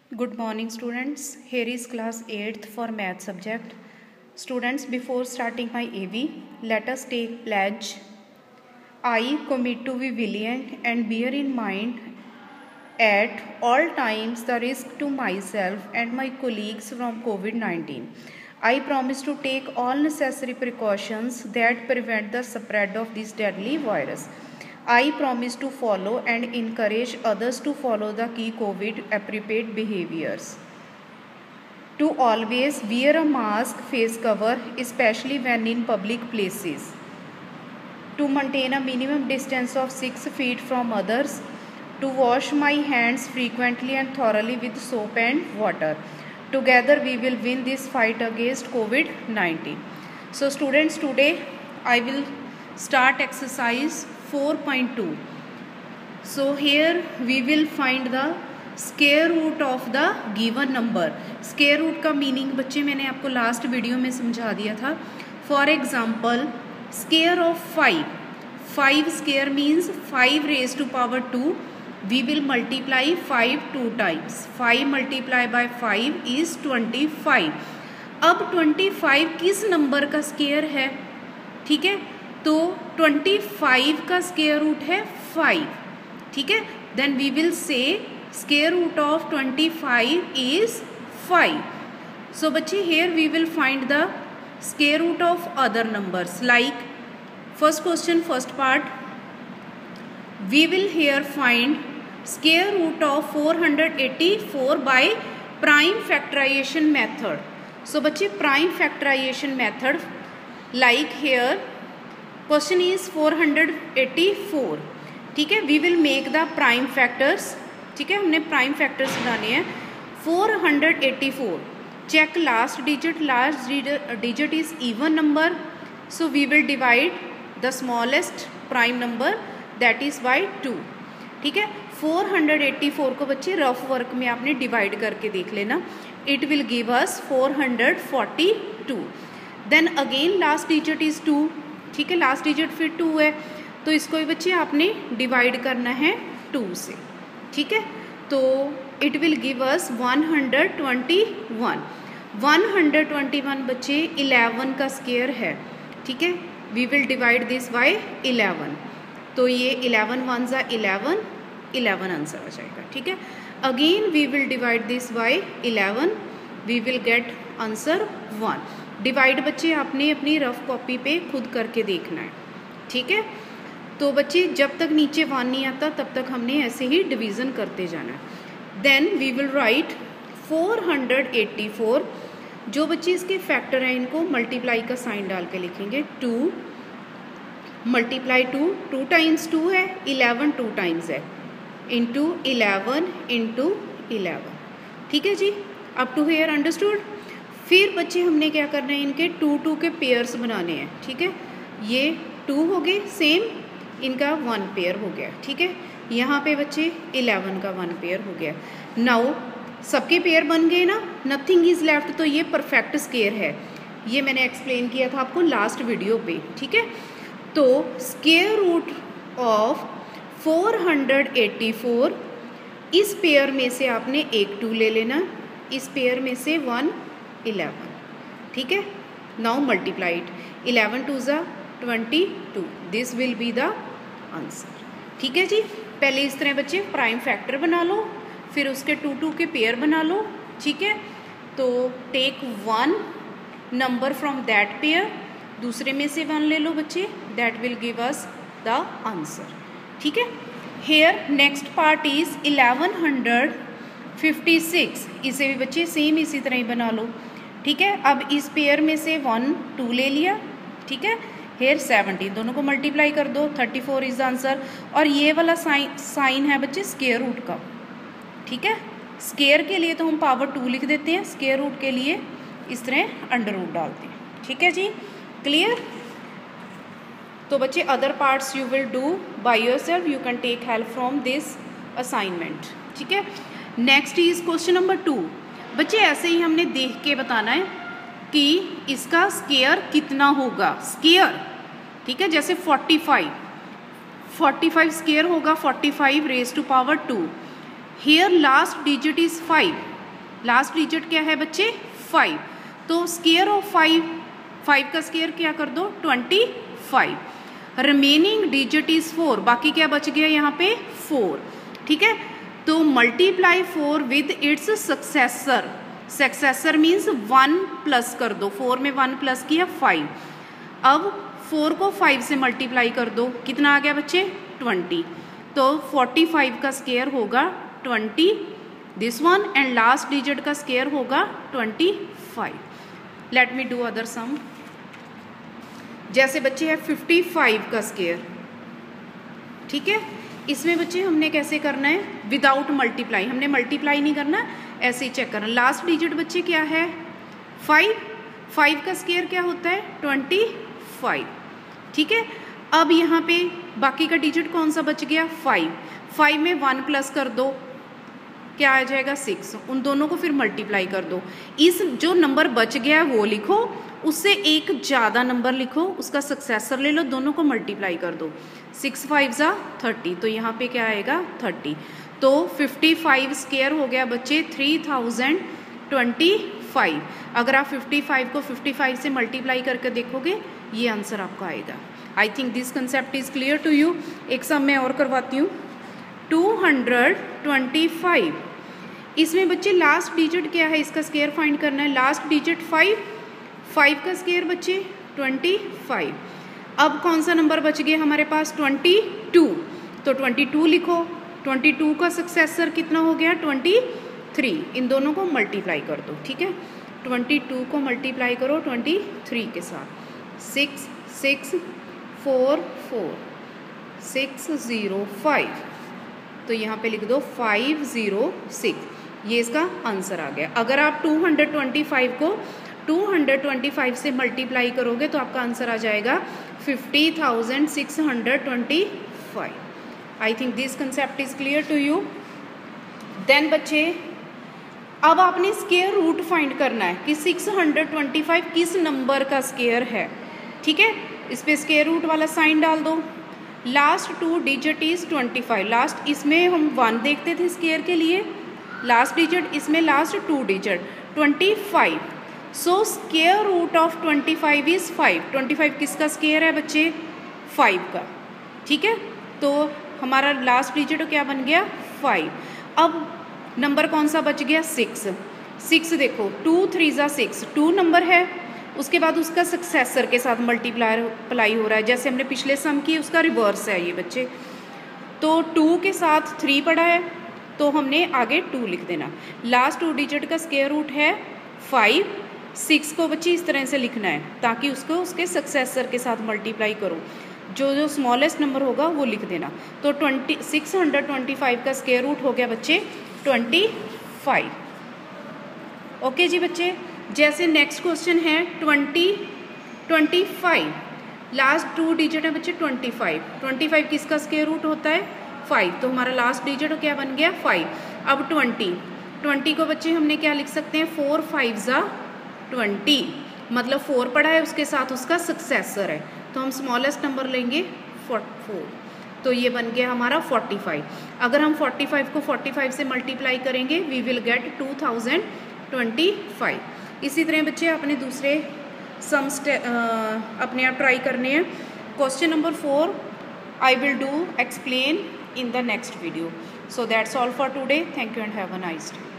Good morning students. Here is class 8th for math subject. Students, before starting my AV, let us take pledge. I commit to be vigilant and bear in mind at all times the risk to myself and my colleagues from COVID-19. I promise to take all necessary precautions that prevent the spread of this deadly virus. I promise to follow and encourage others to follow the key COVID appropriate behaviors. To always wear a mask, face cover, especially when in public places. To maintain a minimum distance of 6 feet from others. To wash my hands frequently and thoroughly with soap and water. Together we will win this fight against COVID-19. So students, today I will start exercise 4.2. So here we will find the square root of the given number. Square root का meaning बच्चे मैंने आपको last video में समझा दिया था. For example, square of 5 square means 5 raise to power 2. We will multiply 5 2 times. 5 multiply by 5 is 25. अब 25 किस नंबर का स्केयर है? ठीक है, तो 25 का स्केयर रूट है 5. ठीक है, then we will say square root of 25 is 5. So बच्चे here we will find the square root of other numbers. Like first question, first part, we will here find square root of 484 by prime factorization method. So बच्चे prime factorization method, like here question is 484. ठीक है, we will make the prime factors. ठीक है, हमने prime factors बनाने हैं. 484. Check last digit is even number, so we will divide the smallest prime number that is by 2. ठीक है, 484 को बच्चे रफ वर्क में आपने डिवाइड करके देख लेना. It will give us 442. Then again last digit is 2. ठीक है, लास्ट डिजिट फिर 2 है, तो इसको भी बच्चे आपने डिवाइड करना है 2 से. ठीक है, तो इट विल गिव अस 121. 121 बच्चे 11 का स्केयर है. ठीक है, we will divide this by 11. तो ये 11 1 जा 11 आंसर आ जाएगा. ठीक है, again we will divide this by 11. We will get answer 1. Divide बच्चे आपने अपनी रफ कॉपी पे खुद करके देखना है. ठीक है, तो बच्चे जब तक नीचे 1 नहीं आता तब तक हमने ऐसे ही डिवीज़न करते जाना है. Then we will write 484. जो बच्चे इसके फैक्टर हैं इनको मल्टीप्लाई का साइन डाल के लिखेंगे. 2 मल्टीप्लाई 2 टाइम्स 2 है, 11 2 टाइम्स है, इंटू 11 इंटू 11. ठीक है जी, अप टू हेयर अंडरस्टूड. फिर बच्चे हमने क्या करना है, इनके 2 के पेयर्स बनाने हैं. ठीक है, ये 2 हो गए सेम, इनका 1 पेयर हो गया. ठीक है, यहाँ पे बच्चे 11 का 1 पेयर हो गया. नाउ सबके पेयर बन गए ना, नथिंग इज लेफ्ट. तो ये परफेक्ट स्केयर है, ये मैंने एक्सप्लेन किया था आपको लास्ट वीडियो पे. ठीक है, तो स्केयर रूट ऑफ 484, इस पेयर में से आपने एक 2 ले लेना, इस पेयर में से 1 11. ठीक है, नाउ मल्टीप्लाइड 11 2 जा 22. This will be the answer. ठीक है जी, पहले इस तरह बच्चे प्राइम फैक्टर बना लो, फिर उसके 2 के पेयर बना लो. ठीक है, तो take 1 number from that pair, दूसरे में से 1 ले लो बच्चे, that will give us the answer. ठीक है, हेयर नेक्स्ट पार्ट इज 1156. इसे भी बच्चे सेम इसी तरह ही बना लो. ठीक है, अब इस पेयर में से 1 2 ले लिया. ठीक है, हेयर 17, दोनों को मल्टीप्लाई कर दो, 34 इज आंसर. और ये वाला साइन है बच्चे स्केयर रूट का. ठीक है, स्केयर के लिए तो हम पावर 2 लिख देते हैं, स्केयर रूट के लिए इस तरह अंडर रूट डालते हैं. ठीक है जी, क्लियर. तो बच्चे other parts you will do by yourself, you can take help from this assignment. ठीक है, नेक्स्ट इज क्वेश्चन नंबर 2. बच्चे ऐसे ही हमने देख के बताना है कि इसका स्केयर कितना होगा. स्केयर, ठीक है, जैसे 45 स्केयर होगा 45 raise to power 2. Here last digit is 5. Last digit क्या है बच्चे 5, तो स्केयर ऑफ 5 का स्केयर क्या कर दो 25, रिमेनिंग डिजिट इज 4, बाकी क्या बच गया यहाँ पे 4, ठीक है। तो multiply 4 with its successor, successor means 1 plus कर दो, 4 में 1 प्लस किया 5, अब 4 को 5 से मल्टीप्लाई कर दो, कितना आ गया बच्चे 20, तो 45 का स्केयर होगा 20 this one, and last digit का स्केयर होगा 25। Let me do other sum. जैसे बच्चे है 55 का स्केयर, ठीक है, इसमें बच्चे हमने कैसे करना है विदाउट मल्टीप्लाई, हमने मल्टीप्लाई नहीं करना, ऐसे ही चेक करना। लास्ट डिजिट बच्चे क्या है 5 का स्केयर क्या होता है 25, ठीक है। अब यहाँ पे बाकी का डिजिट कौन सा बच गया 5 में 1 प्लस कर दो, क्या आ जाएगा 6, उन दोनों को फिर मल्टीप्लाई कर दो। इस जो नंबर बच गया वो लिखो, उससे एक ज़्यादा नंबर लिखो, उसका सक्सेसर ले लो, दोनों को मल्टीप्लाई कर दो, 6 5 जा 30, तो यहाँ पे क्या आएगा 30, तो 55 स्केयर हो गया बच्चे 3025। अगर आप 55 को 55 से मल्टीप्लाई करके देखोगे ये आंसर आपका आएगा। I think this concept is clear to you. एक सम मैं और करवाती हूँ 225, इसमें बच्चे लास्ट डिजिट क्या है, इसका स्केयर फाइंड करना है, लास्ट डिजिट 5 का स्केयर बच्चे 25, अब कौन सा नंबर बच गया हमारे पास 22, तो 22 लिखो, 22 का सक्सेसर कितना हो गया 23, इन दोनों को मल्टीप्लाई कर दो, ठीक है, 22 को मल्टीप्लाई करो 23 के साथ, 6 6 4 4 605, तो यहाँ पे लिख दो 506, ये इसका आंसर आ गया। अगर आप 225 को 225 से मल्टीप्लाई करोगे तो आपका आंसर आ जाएगा 50,625। I think this concept is clear to you. Then बच्चे अब आपने स्केयर रूट फाइंड करना है कि 625 किस नंबर का स्केयर है, ठीक है, इस पे स्केयर रूट वाला साइन डाल दो। लास्ट 2 डिजिट इज 25, लास्ट इसमें हम 1 देखते थे स्केयर के लिए, लास्ट डिजिट इसमें last 2 digit 25, so square root of 25 is 5, 25 किसका स्केयर है बच्चे 5 का, ठीक है, तो हमारा लास्ट डिजिट क्या बन गया 5। अब नंबर कौन सा बच गया 6 देखो 2 3 जा 6, 2 नंबर है, उसके बाद उसका सक्सेसर के साथ मल्टीप्लाई हो रहा है, जैसे हमने पिछले सम किए उसका रिवर्स है ये बच्चे, तो 2 के साथ 3 पड़ा है तो हमने आगे 2 लिख देना। लास्ट 2 डिजिट का स्केयर रूट है 5, 6 को बच्चे इस तरह से लिखना है ताकि उसको उसके सक्सेसर के साथ मल्टीप्लाई करो, जो स्मॉलेस्ट नंबर होगा वो लिख देना। तो 625 का स्केयर रूट हो गया बच्चे 25। ओके जी बच्चे, जैसे नेक्स्ट क्वेश्चन है 25, लास्ट 2 डिजिट है बच्चे 25 किसका स्केयर रूट होता है 5, तो हमारा लास्ट डिजिट क्या बन गया 5। अब 20 को बच्चे हमने क्या लिख सकते हैं 4 5 जा 20, मतलब 4 पड़ा है उसके साथ उसका सक्सेसर है, तो हम स्मॉलेस्ट नंबर लेंगे 4, तो ये बन गया हमारा 45। अगर हम 45 को 45 से मल्टीप्लाई करेंगे वी विल गेट 2025। इसी तरह बच्चे अपने दूसरे सम्स अपने आप ट्राई करने हैं। Question number 4 I will do explain in the next video. So that's all for today. Thank you and have a nice day.